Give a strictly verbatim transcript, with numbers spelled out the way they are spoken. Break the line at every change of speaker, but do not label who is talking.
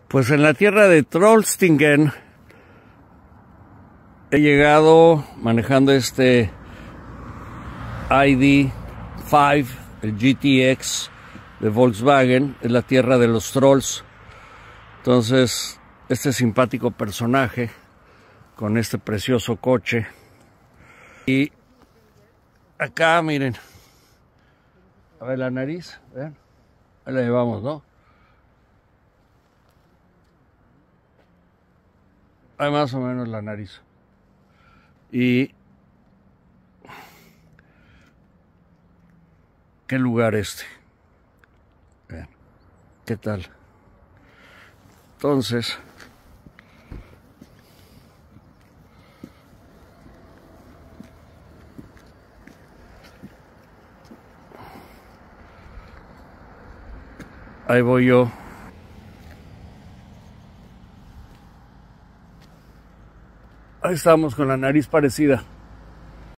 Pues en la tierra de Trollstigen he llegado manejando este I D cinco, el G T X de Volkswagen. Es la tierra de los trolls. Entonces, este simpático personaje con este precioso coche. Y acá, miren, a ver la nariz, vean, ahí la llevamos, ¿no? Hay más o menos la nariz. Y qué lugar este. Vean, ¿qué tal? Entonces, ahí voy yo. Ahí estamos con la nariz parecida.